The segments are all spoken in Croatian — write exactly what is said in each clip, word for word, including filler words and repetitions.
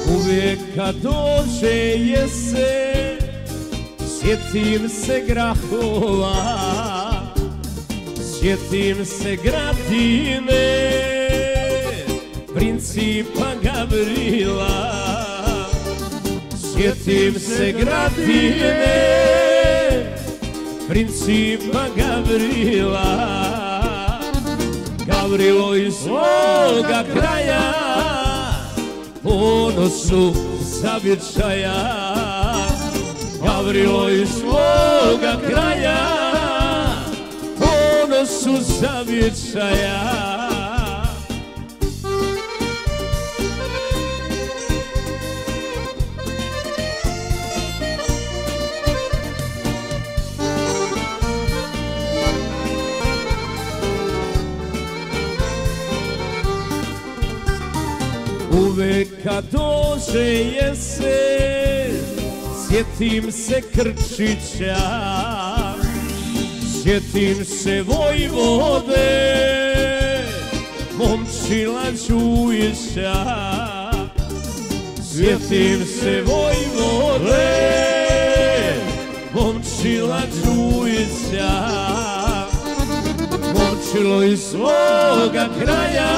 Uvijek kad dođe jesen, sjetim se grahova, sjetim se Gradine, principa Gavrila. Sjetim se Gradine, principa Gavrila. Gavrilo iz svoga kraja, ponosu zavičaja. Gavrilo iz svoga kraja, ponosu zavičaja. Uvek kad dođe jesen, sjetim se Krčića, sjetim se Vojvode, Momčila Đujića. Sjetim se Vojvode, Momčila Đujića. Momčilo iz svoga kraja,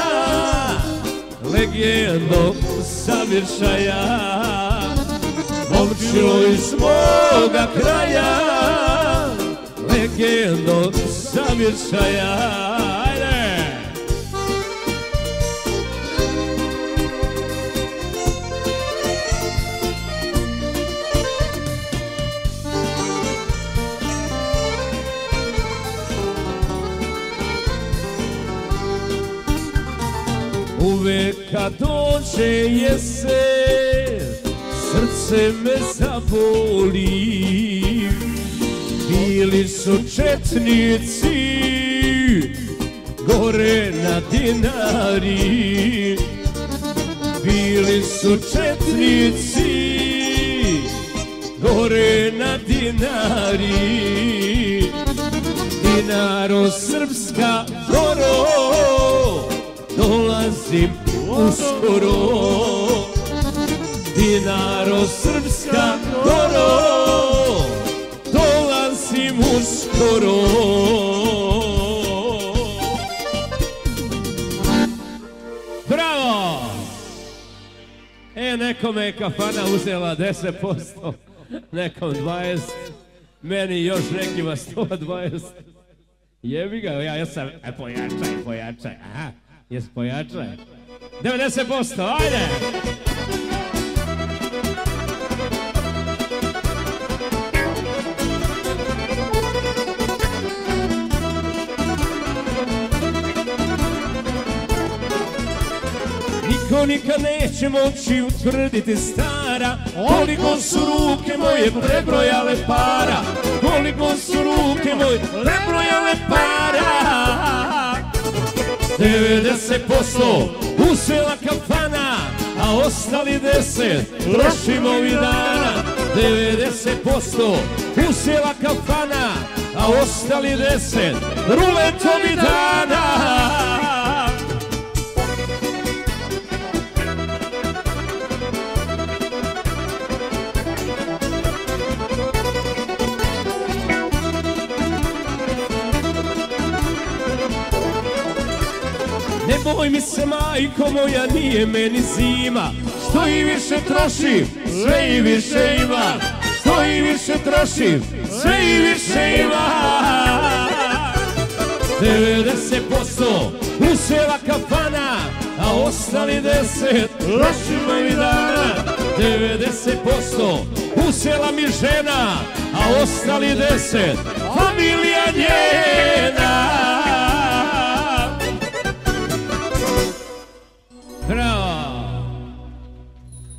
legendo zavičaja. Momčilo iz svoga kraja, legendo zavičaja. Ajde! Uvek kad dođe jesen, srce me zaboli. Bili su četnici gore na Dinari. Bili su četnici gore na Dinari. Dinaro, Srpska Goro, dolazim uskoro. Dinaro, Srpska Goro, dolazim uskoro. Bravo! E, nekome je kafana uzela deset posto, nekom dvadeset, meni još nekima sto dvadeset. Jebi ga, ja, ja sam, e, pojačaj, pojačaj, aha, jes pojačaj. devedeset posto, ajde! Niko nikad neće moći utvrditi stara koliko su ruke moje prebrojale para. Koliko su ruke moje prebrojale para. devedeset posto uzela kafana, a ostali deset trošimo ovih dana. devedeset posto uzela kafana, a ostali deset rulet ovih dana. Ne boj mi se, majko moja, nije meni zima. Što i više trošim, sve i više ima. Što i više trošim, sve i više ima. devedeset posto uzela kafana, a ostali deset trošimo ovih dana. devedeset posto uzela mi žena, a ostali deset familija njena.